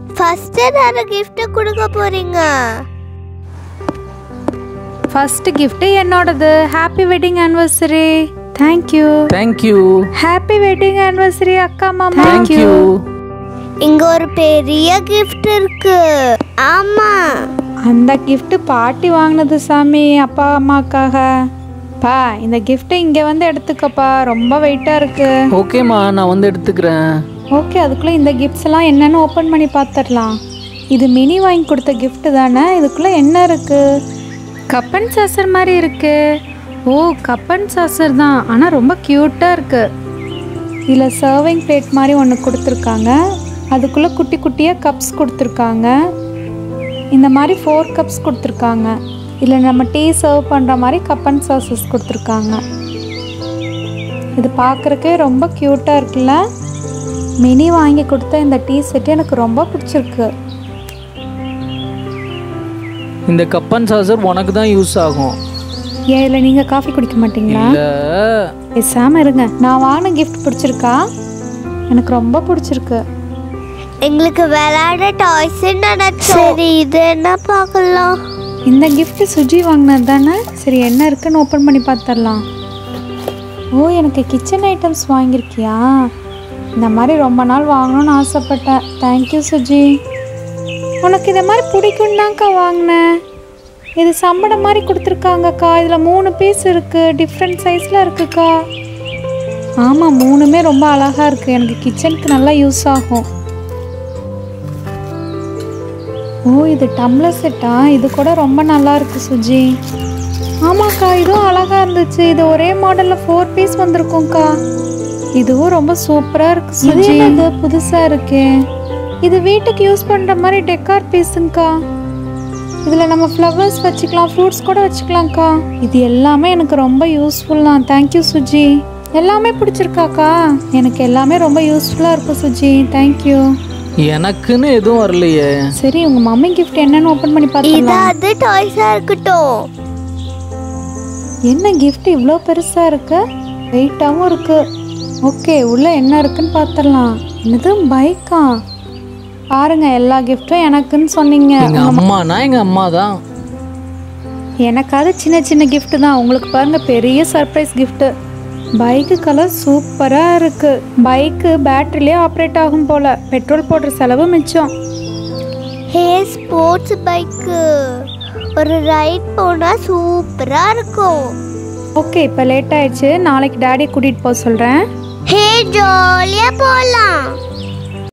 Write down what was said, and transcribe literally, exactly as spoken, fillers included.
First என்ன gift கொடுக்க போறீங்க? ஃபர்ஸ்ட் gift என்னோடது. Happy wedding anniversary. Thank you. Thank you. Happy wedding anniversary அக்கா மாமா. Thank you. இங்க ஒரு பெரிய gift இருக்கு. ஆமா. அந்த gift பாட்டி வாங்குனது சாமி, அப்பா அம்மாக்காக. பா இந்த gift இங்க வந்து எடுத்துக்கப்பா, ரொம்ப வெயிட்டா இருக்கு. ஓகேமா, நான் வந்து எடுத்துக்கிறேன். ஓகே, அதுக்குள்ள இந்த கிஃப்ட்ஸ் எல்லாம் என்னன்னு ஓபன் பண்ணி பார்த்துடலாம். இது மினி வாங்கி கொடுத்த gift தானே. இதுக்குள்ள என்ன இருக்கு? கப் அண்ட் சாசர் மாதிரி இருக்கு. ஓ, கப் அண்ட் சாசர் தான், ஆனா ரொம்ப கியூட்டா இருக்கு. இதுல சர்விங் பிளேட் மாதிரி ஒன்று கொடுத்துருக்காங்க. அதுக்குள்ள குட்டி குட்டியா கப்ஸ் கொடுத்துருக்காங்க. இந்த மாதிரி ஃபோர் கப்ஸ் கொடுத்துருக்காங்க. இதில் நம்ம டீ சர்வ் பண்ணுற மாதிரி கப் அண்ட் சாசஸ் கொடுத்துருக்காங்க. இது பார்க்குறக்கே ரொம்ப க்யூட்டாக இருக்குல்ல. மினி வாங்கி கொடுத்த இந்த டீ செட்டு எனக்கு ரொம்ப பிடிச்சிருக்கு. இந்த கப் அண்ட் சாசர் உனக்கு தான் யூஸ் ஆகும். ஏன் இல்லை நீங்கள் காஃபி குடிக்க மாட்டீங்களா? பேசாமல் இருங்க. நான் வாங்கின கிஃப்ட் பிடிச்சிருக்கா? எனக்கு ரொம்ப பிடிச்சிருக்கு. எங்களுக்கு விளையாட டாய்ஸ் நினைச்சோம். சரி, இது என்ன பார்க்கலாம்? இந்த கிஃப்ட் சுஜி வாங்கினது தானே. சரி, என்ன இருக்குன்னு ஓப்பன் பண்ணி பார்த்துடலாம். ஓ, எனக்கு கிச்சன் ஐட்டம்ஸ் வாங்கியிருக்கியா? இந்த மாதிரி ரொம்ப நாள் வாங்கணும்னு ஆசைப்பட்டேன். தேங்க்யூ சுஜி. உனக்கு இதை மாதிரி பிடிக்கும்தான்க்கா வாங்கினேன். இது சம்படம் மாதிரி கொடுத்துருக்காங்கக்கா. இதில் மூணு பீஸ் இருக்குது, டிஃப்ரெண்ட் சைஸில் இருக்குக்கா. ஆமாம், மூணுமே ரொம்ப அழகாக இருக்குது. எனக்கு கிச்சனுக்கு நல்லா யூஸ் ஆகும். ஓ, இது டம்ளர் செட்டா? இது கூட ரொம்ப நல்லா இருக்கு சுஜி. ஆமாக்கா, இதுவும் அழகா இருந்துச்சு. இது ஒரே மாடல்ல ஃபோர் பீஸ் வந்திருக்கும்க்கா. இதுவும் ரொம்ப சூப்பரா இருக்கு சுஜி. இது புதுசா இருக்கு. இது வீட்டுக்கு யூஸ் பண்ற மாதிரி டெக்கார் பீஸுங்கக்கா. இதுல நம்ம ஃப்ளவர்ஸ் வச்சுக்கலாம், ஃப்ரூட்ஸ் கூட வச்சுக்கலாம்க்கா. இது எல்லாமே எனக்கு ரொம்ப யூஸ்ஃபுல் தான். தேங்க்யூ சுஜி. எல்லாமே பிடிச்சிருக்காக்கா? எனக்கு எல்லாமே ரொம்ப யூஸ்ஃபுல்லா இருக்கு சுஜி. தேங்க்யூ. எனக்குன்னு எதுவும் வரலையே. சரி, உங்க மம்மி gift என்னன்னு ஓபன் பண்ணி பார்த்தலாம். இது டாய்ஸா இருக்கட்டும். என்ன gift இவ்ளோ பெருசா இருக்கு? வெயிட்டாவும் இருக்கு. ஓகே, உள்ள என்ன இருக்குன்னு பார்த்தறலாம். என்னது பைக்கா? பாருங்க, எல்லா கிஃப்ட்டும் எனக்குன்னு சொன்னீங்க. எங்க அம்மானா எங்க அம்மா தான். எனக்காவது சின்ன சின்ன gift தான். உங்களுக்கு பாருங்க பெரிய சர்ப்ரைஸ் gift. பைக்கு கலர் சூப்பரா இருக்கு. பைக்கு பேட்டரியிலே ஆப்ரேட் ஆகும் போல. பெட்ரோல் போடுற செலவு மிச்சம். Hey, sports bike. ஒரு ரைட் போனா சூப்பரா இருக்கும். ஓகே, இப்போ லேட் ஆயிடுச்சு. நாளைக்கு டாடி கூட்டிட்டு போக சொல்றேன். ஹே, ஜாலியா போலாம்.